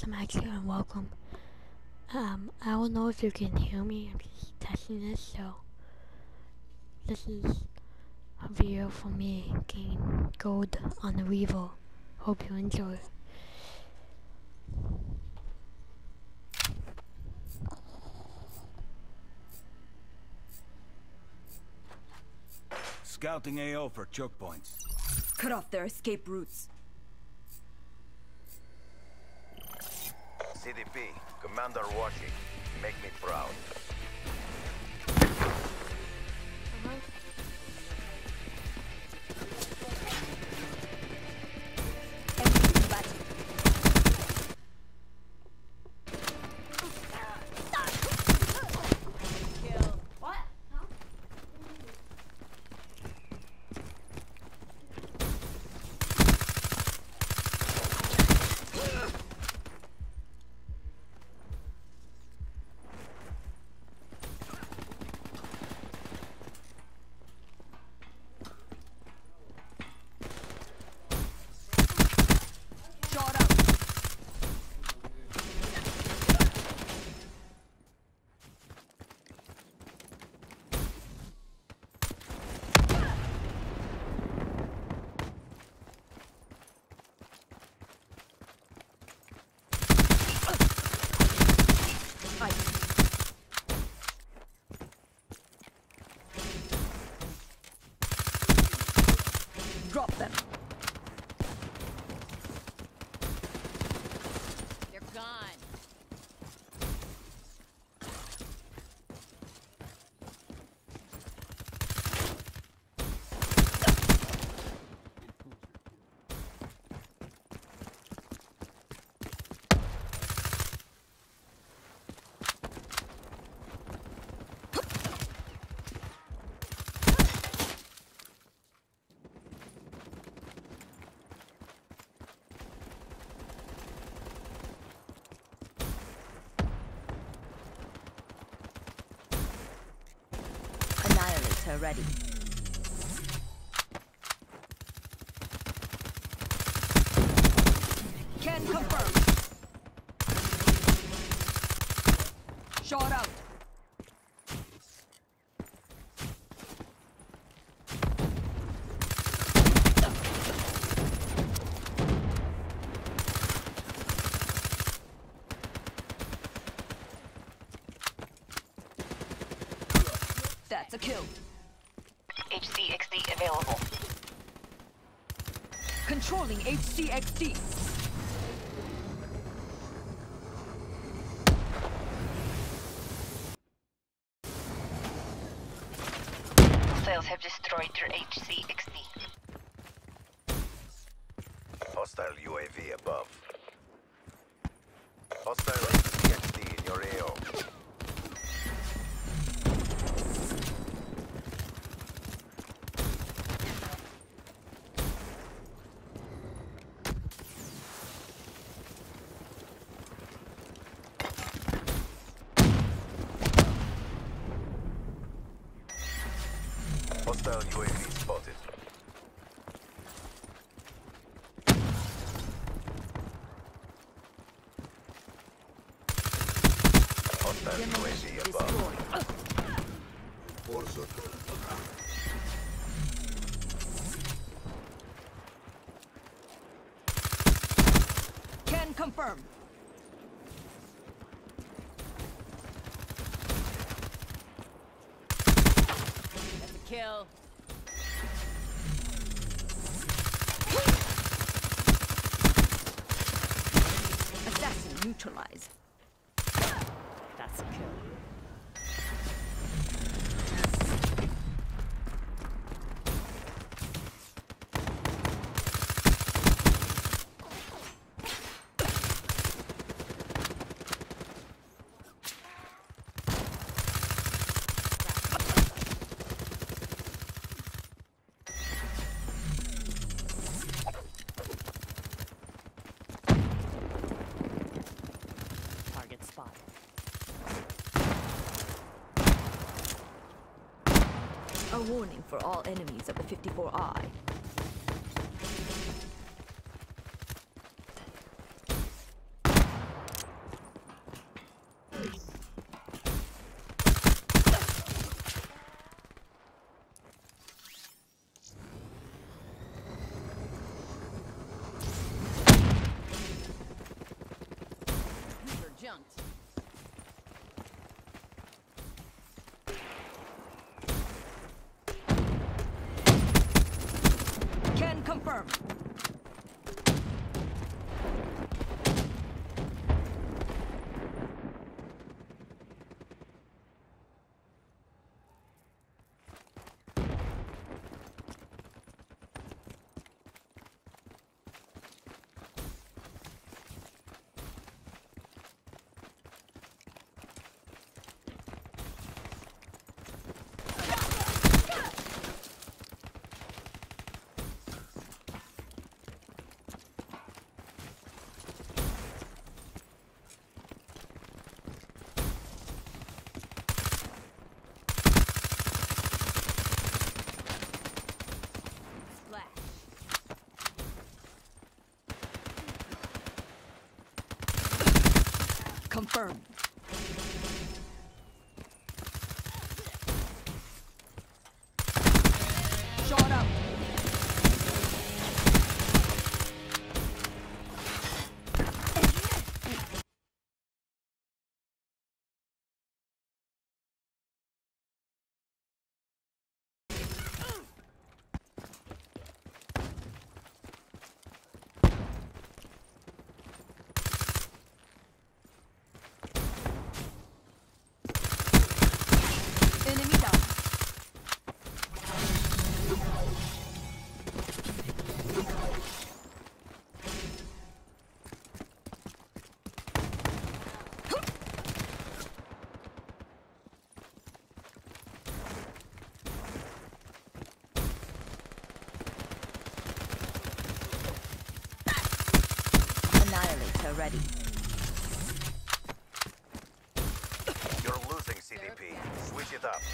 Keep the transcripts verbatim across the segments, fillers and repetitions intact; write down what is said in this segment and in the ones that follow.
I'm actually unwelcome. Um, I don't know if you can hear me. I'm just testing this, so this is a video for me getting gold on the Revo. Hope you enjoy. Scouting A O for choke points. Cut off their escape routes. C D P, Commander Washi, make me proud. Drop them. They're gone. Annihilator ready. Can confirm. Shot out. That's a kill. H C X D available. Controlling H C X D. Hostiles have destroyed your H C X D. Hostile U A V above. Hostile H C X D in your A O. Hostile U A V spotted. Hostile U A V above. Can confirm. That's a kill. Assassin neutralized. That's a kill. Target spotted. A warning for all enemies of the fifty-four I. confirmed. Confirmed. Shot up. Enemy down. Annihilator ready. You're losing, C D P. Switch it up.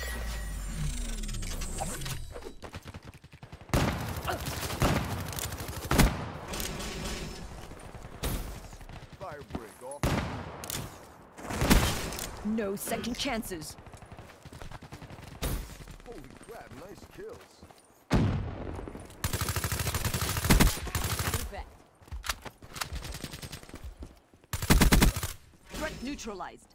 Fire break off. No second chances. Holy crap, nice kills. Back. Threat neutralized.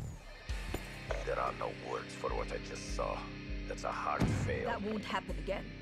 There are no words for what I just saw. That's a hard fail. That won't happen again.